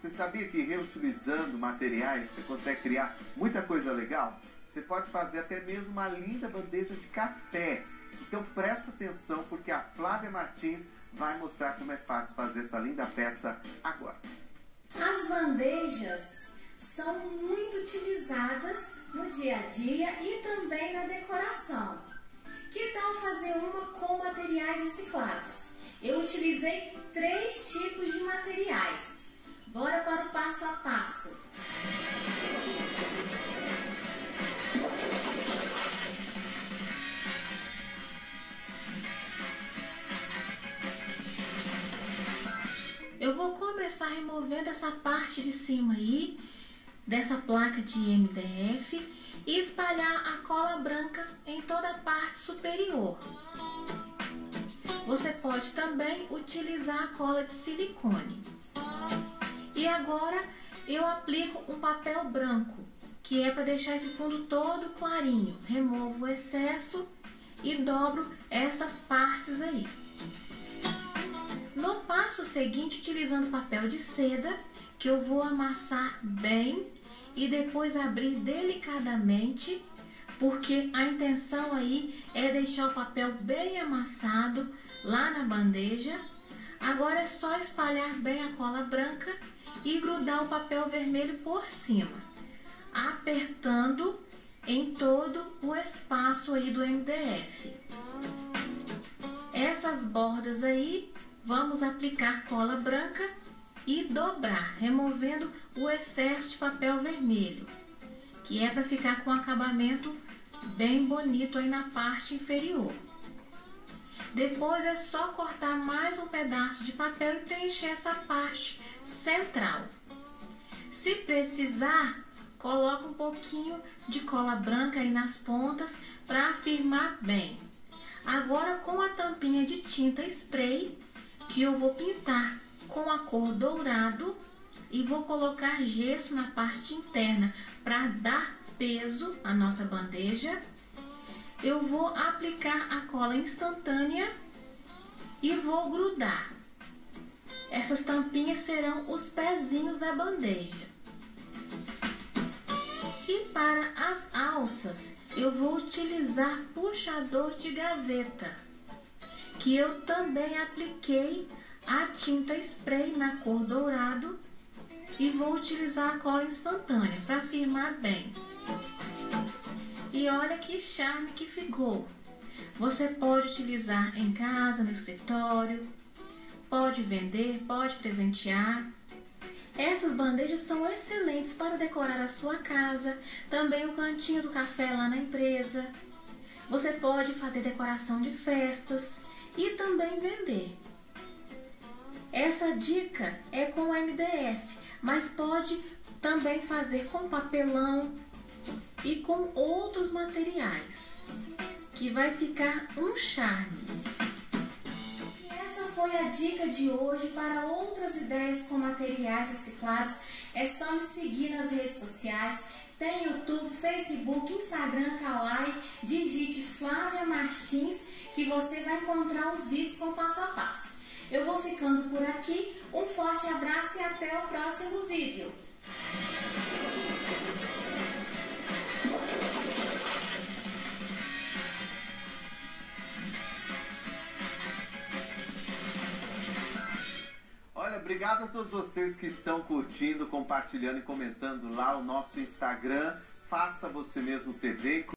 Você sabia que reutilizando materiais você consegue criar muita coisa legal? Você pode fazer até mesmo uma linda bandeja de café. Então presta atenção porque a Flávia Martins vai mostrar como é fácil fazer essa linda peça agora. As bandejas são muito utilizadas no dia a dia e também na decoração. Que tal fazer uma com materiais reciclados? Eu utilizei 3 tipos de materiais. Bora para o passo a passo. Eu vou começar removendo essa parte de cima aí, dessa placa de MDF, e espalhar a cola branca em toda a parte superior. Você pode também utilizar a cola de silicone. E agora eu aplico um papel branco, que é para deixar esse fundo todo clarinho. Removo o excesso e dobro essas partes aí. No passo seguinte, utilizando papel de seda, que eu vou amassar bem e depois abrir delicadamente, porque a intenção aí é deixar o papel bem amassado lá na bandeja. Agora é só espalhar bem a cola branca e grudar o papel vermelho por cima, apertando em todo o espaço aí do MDF. Essas bordas aí, vamos aplicar cola branca e dobrar, removendo o excesso de papel vermelho, que é para ficar com um acabamento bem bonito aí na parte inferior. Depois é só cortar mais um pedaço de papel e preencher essa parte central. Se precisar, coloca um pouquinho de cola branca aí nas pontas para afirmar bem. Agora com a tampinha de tinta spray, que eu vou pintar com a cor dourado e vou colocar gesso na parte interna para dar peso à nossa bandeja. Eu vou aplicar a cola instantânea e vou grudar. Essas tampinhas serão os pezinhos da bandeja. E para as alças, eu vou utilizar puxador de gaveta, que eu também apliquei a tinta spray na cor dourado e vou utilizar a cola instantânea para firmar bem. E olha que charme que ficou! Você pode utilizar em casa, no escritório, pode vender, pode presentear. Essas bandejas são excelentes para decorar a sua casa, também o cantinho do café lá na empresa. Você pode fazer decoração de festas e também vender. Essa dica é com MDF, mas pode também fazer com papelão e com outros materiais, que vai ficar um charme. E essa foi a dica de hoje. Para outras ideias com materiais reciclados, é só me seguir nas redes sociais. Tem YouTube, Facebook, Instagram, Kawaii. Digite Flávia Martins que você vai encontrar os vídeos com passo a passo. Eu vou ficando por aqui. Um forte abraço e até o próximo vídeo. Olha, obrigado a todos vocês que estão curtindo, compartilhando e comentando lá o nosso Instagram. Faça Você Mesmo TV.